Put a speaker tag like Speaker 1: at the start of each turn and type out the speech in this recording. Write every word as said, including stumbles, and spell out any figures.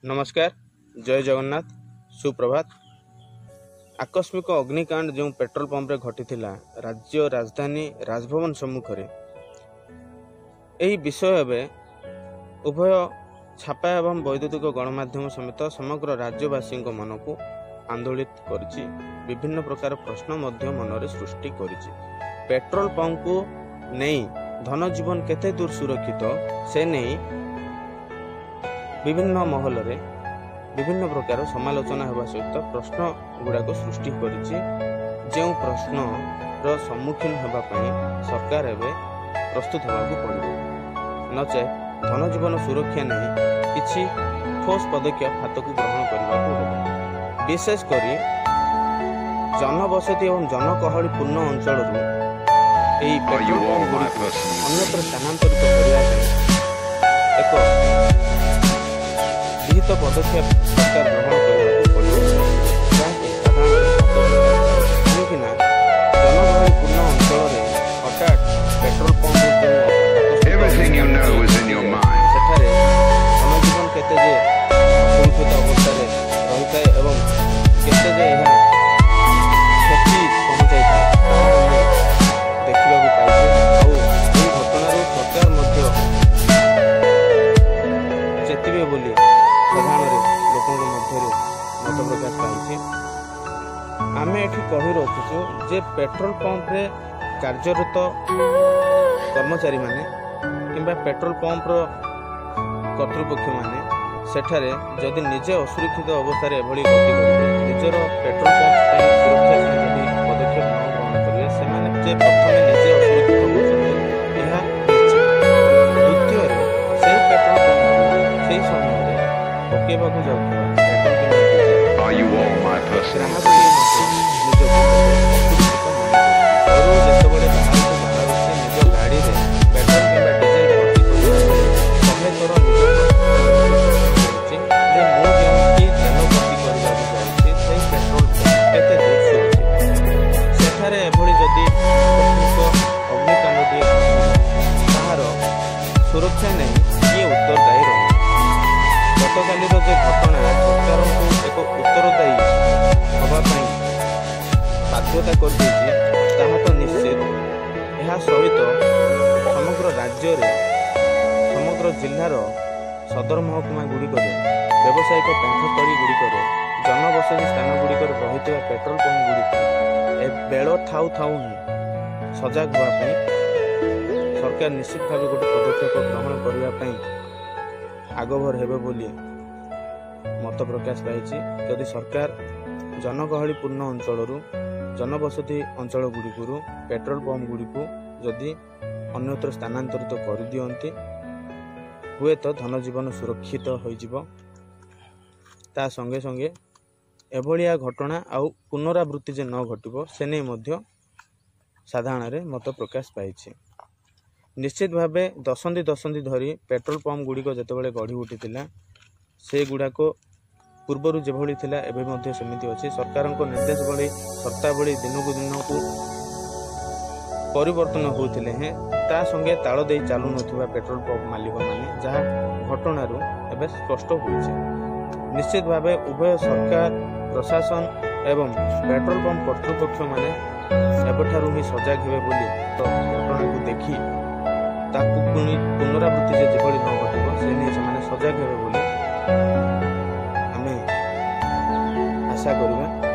Speaker 1: नमस्कार, जय जगन्नाथ, सुप्रभात। आकस्मिक अग्निकांड जो पेट्रोल पंप रे घटी राज्य राजधानी राजभवन सम्मुख यही विषय एवं उभय छापा एवं वैद्युतिक गणमाध्यम समेत समग्र राज्यवासी मन को आंदोलित करिछि। विभिन्न प्रकार प्रश्न मध्य मनरे सृष्टि करिछि। पेट्रोल पंप को नहीं धन जीवन केते दूर सुरक्षित से नहीं विभिन्न महल रे विभिन्न प्रकार समालोचना होगा सहित प्रश्न गुड़ाक सृष्टि करिछि। जो प्रश्न रो सम्मुखीन होगा सरकार एवं प्रस्तुत होगा पड़े नचे धन जीवन सुरक्षा नहीं किछि ठोस पदक्षेप हाथ को ग्रहण करने विशेषकर जनबसति और जनगहली पूर्ण अंचल अन्यत्र स्थानांतरित एक विहित पदक्षेप सरकार ग्रहण करने कहीं जनगहली पूर्ण अंचल हठात पेट्रोल पंप जनजीवन केते जे सुरक्षित अवस्था रही था एवं केते जे क्षति पहुंचाई था देखा पाई घटना सरकार चेतवे बोली साधारण लोकों मध्य मत प्रकाश पाई। आम ये कही रखुचु जे पेट्रोल पंप रे कार्यरत कर्मचारी माने किंबा पेट्रोल पंप रो कर्तृपक्ष माने सेठारे जदि निजे असुरक्षित अवस्था एभली गति करेंगे निजर पेट्रोल पंप सुरक्षा जदि पदक्षेप न ग्रहण करेंगे से जे प्रथम निजे असुरक्षित द्वितीय से पेट्रोल पंप से समय पकेवा जाऊँ सुरक्षा नहीं किए उत्तरदायी रही। गतकाली घटना सरकार को एक उत्तरदायी होगापी बाध्यता कर तो निश्चित यह सहित समग्र राज्य समग्र जिलार सदर महकुमा गुड़िक व्यावसायिक पेंठस्थली गुड़िक जनबसति स्थान गुड़िक रही पेट्रोल पंप गुड़िक बेल थाऊ थाऊ ही सजग होगापी सरकार निश्चित भाव गोटे पदक्षेप ग्रहण करने आगभर हेबे बोली मत प्रकाश पाई। यदि सरकार जनगहली पूर्ण अंचल जनबसति अंचल गुड़िक पेट्रोल पंप गुड़िक जदि अन्यत्र स्थानांतरित कर दियंती हुए तो धन जीवन सुरक्षित हो ता संगे संगे एभलिया घटना आउ पुनरावृत्ति जे न घटिबो से नै मध्य साधारण मत प्रकाश पाई। निश्चित भावे दशंधि दशंधि धरी पेट्रोल पंप गुड़िक जितेबाला गढ़ी उठी से गुड़ाक पूर्वर जेभली थिला एबे मध्य सेमिति अछि। सरकार निर्देश भली शर्तावली दिन को दिन को परिवर्तन होते हैं ता संगे ताल दे चालू नथिबा पेट्रोल पंप मालिक माने जहाँ घटनारू एबे स्पष्ट होइছে। निश्चित भावे उभय सरकार प्रशासन एवं पेट्रोल पंप कर्तृपक्ष माने एबठारू ही सजग हेबे बोली तो घटना को देखी ताकू पुणी पुनरावृत्ति से जेभली न घटिब से नहीं से सजग हेबे बोली आमे आशा करिबा।